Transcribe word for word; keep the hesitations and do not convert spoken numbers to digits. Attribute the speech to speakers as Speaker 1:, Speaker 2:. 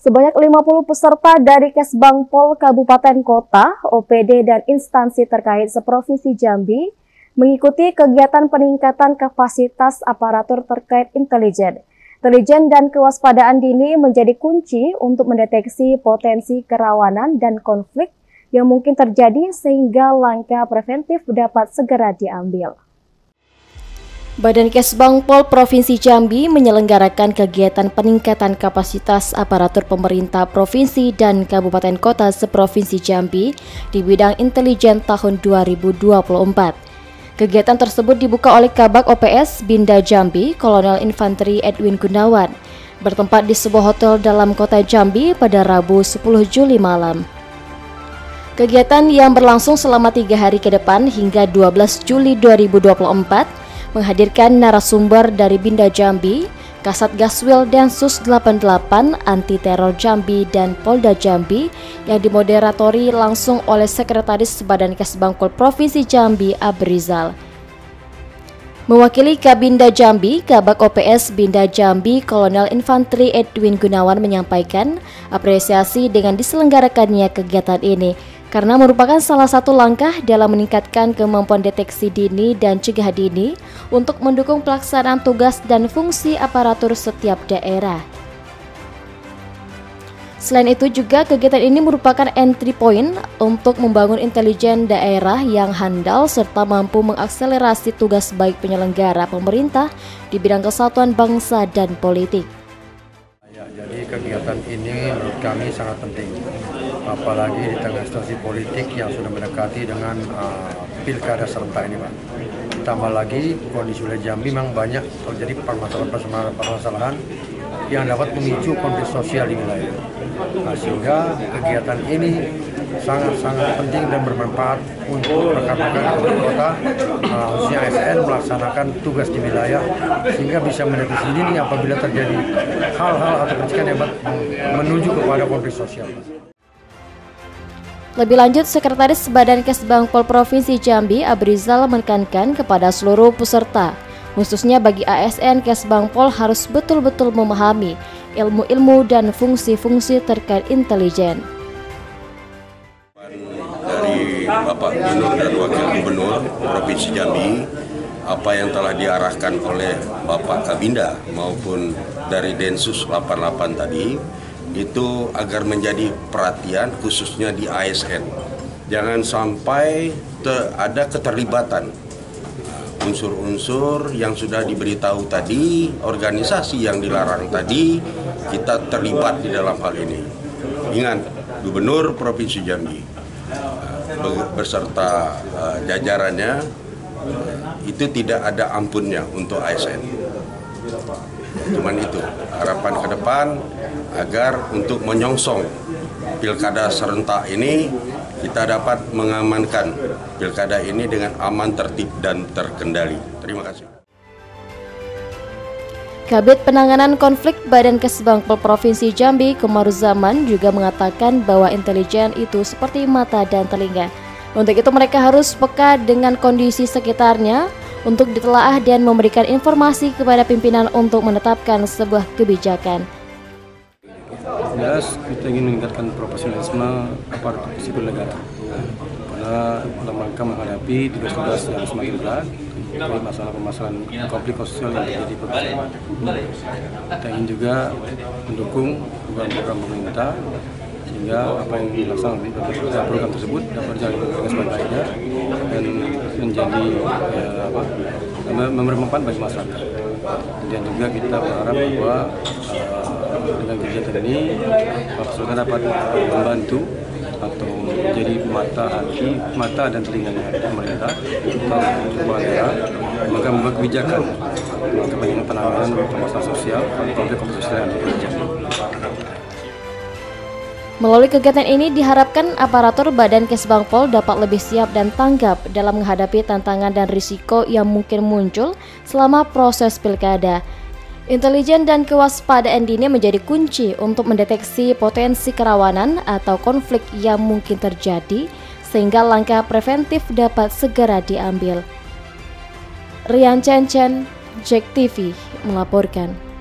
Speaker 1: Sebanyak lima puluh peserta dari Kesbangpol Kabupaten Kota, O P D dan instansi terkait seprovinsi Jambi mengikuti kegiatan peningkatan kapasitas aparatur terkait intelijen. Intelijen dan kewaspadaan dini menjadi kunci untuk mendeteksi potensi kerawanan dan konflik yang mungkin terjadi sehingga langkah preventif dapat segera diambil. Badan Kesbangpol Provinsi Jambi menyelenggarakan kegiatan peningkatan kapasitas aparatur pemerintah provinsi dan kabupaten kota seprovinsi Jambi di bidang intelijen tahun dua ribu dua puluh empat. Kegiatan tersebut dibuka oleh Kabag O P S Binda Jambi, Kolonel Infanteri Edwin Gunawan, bertempat di sebuah hotel dalam kota Jambi pada Rabu sepuluh Juli malam. Kegiatan yang berlangsung selama tiga hari ke depan hingga dua belas Juli dua ribu dua puluh empat menghadirkan narasumber dari Binda Jambi, Kasat Gaswil Densus delapan puluh delapan Anti Teror Jambi dan Polda Jambi yang dimoderatori langsung oleh Sekretaris Badan Kesbangpol Provinsi Jambi Abrizal. Mewakili Kabinda Jambi, Kabag O P S Binda Jambi, Kolonel Infanteri Edwin Gunawan menyampaikan apresiasi dengan diselenggarakannya kegiatan ini karena merupakan salah satu langkah dalam meningkatkan kemampuan deteksi dini dan cegah dini untuk mendukung pelaksanaan tugas dan fungsi aparatur setiap daerah. Selain itu juga kegiatan ini merupakan entry point untuk membangun intelijen daerah yang handal serta mampu mengakselerasi tugas baik penyelenggara pemerintah di bidang kesatuan bangsa dan politik.
Speaker 2: Ya, jadi kegiatan ini menurut kami sangat penting, apalagi di tengah situasi politik yang sudah mendekati dengan uh, pilkada serentak ini, Pak. Ditambah lagi kondisi wilayah Jambi memang banyak terjadi permasalahan-permasalahan yang dapat memicu konflik sosial di wilayah. Nah, sehingga kegiatan ini sangat-sangat penting dan bermanfaat untuk rekan-rekan kota, uh, khususnya A S N melaksanakan tugas di wilayah sehingga bisa mendeteksi dini apabila terjadi hal-hal atau percikan yang menuju kepada konflik sosial.
Speaker 1: Lebih lanjut, Sekretaris Badan Kesbangpol Provinsi Jambi Abrizal menekankan kepada seluruh peserta, khususnya bagi A S N Kesbangpol harus betul-betul memahami ilmu-ilmu dan fungsi-fungsi terkait intelijen.
Speaker 3: Dari Bapak Gubernur dan Wakil Gubernur Provinsi Jambi, apa yang telah diarahkan oleh Bapak Kabinda maupun dari Densus delapan puluh delapan tadi, itu agar menjadi perhatian khususnya di A S N. Jangan sampai te, ada keterlibatan unsur-unsur yang sudah diberitahu tadi, organisasi yang dilarang tadi, kita terlibat di dalam hal ini. Ingat, Gubernur Provinsi Jambi beserta uh, jajarannya itu tidak ada ampunnya untuk A S N. Cuman itu harapan ke depan agar untuk menyongsong pilkada serentak ini kita dapat mengamankan pilkada ini dengan aman, tertib, dan terkendali. Terima kasih.
Speaker 1: Kabid Penanganan Konflik Badan Kesbangpol Provinsi Jambi Komaruzaman juga mengatakan bahwa intelijen itu seperti mata dan telinga. Untuk itu mereka harus peka dengan kondisi sekitarnya untuk ditelaah dan memberikan informasi kepada pimpinan untuk menetapkan sebuah kebijakan.
Speaker 4: Jelas kita ingin meningkatkan profesionalisme aparatur sipil negara karena dalam rangka menghadapi tugas-tugas yang semakin berat dari masalah-masalah konflik sosial yang terjadi di provinsi. Kita ingin juga mendukung program-program pemerintah sehingga apa yang dilaksanakan dalam program tersebut dapat berjalan dengan sebaik-baiknya dan menjadi ya, apa, memberi manfaat bagi masyarakat. Dan juga kita berharap bahwa uh, dengan kegiatan ini masyarakat dapat membantu atau menjadi mata hati, mata dan telinganya pemerintah untuk daerah, maka membuat kebijakan kepentingan penanganan masalah sosial, konflik-konflik sosial yang terjadi.
Speaker 1: Melalui kegiatan ini diharapkan aparatur Badan Kesbangpol dapat lebih siap dan tanggap dalam menghadapi tantangan dan risiko yang mungkin muncul selama proses pilkada. Intelijen dan kewaspadaan dini menjadi kunci untuk mendeteksi potensi kerawanan atau konflik yang mungkin terjadi sehingga langkah preventif dapat segera diambil. Rian Chen Chen, Jack T V melaporkan.